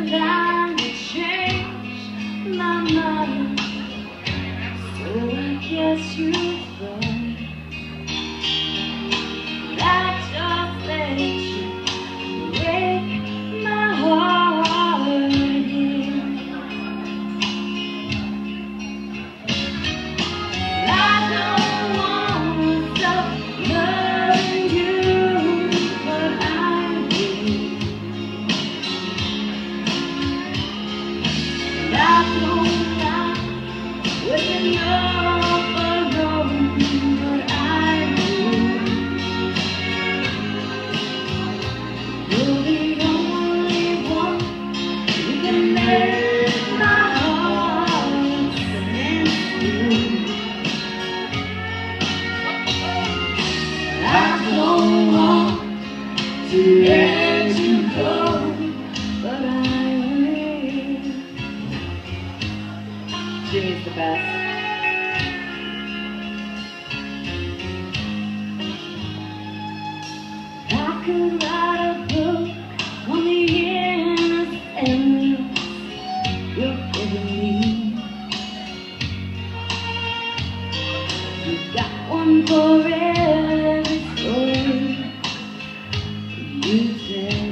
time to change my mind, so I guess you're right. I just let you break my heart again. I don't want to stop loving you, but I will. I don't like waking up alone, but I will. You're the only one who can make my heart stand still. I don't want to let you go, but I will. Jimmy's the best. I could write a book on the innocence you're giving me. You got one for every story you tell.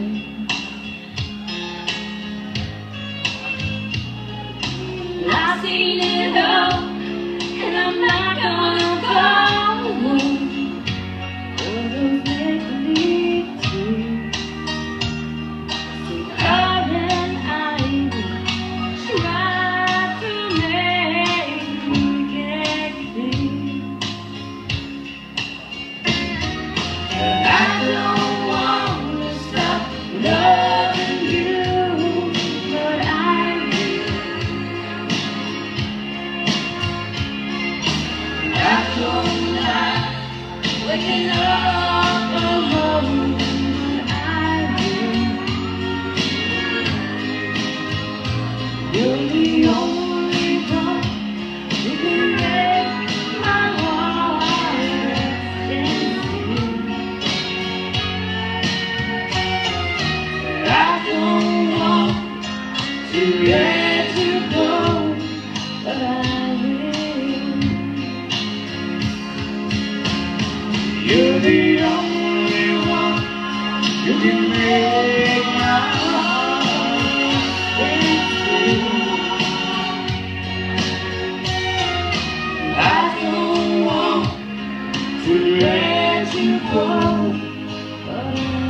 I've seen it all, and I'm not gonna fall for those make-believe dreams. So God and I will try to make it clear. I don't want to stop loving you, but I will. I don't like waking up alone, but I will. You're the only one who can make my heart stand still. I don't want to let you go, but I will. You're the only one who can make my heart stand still. I don't want to let you go, but I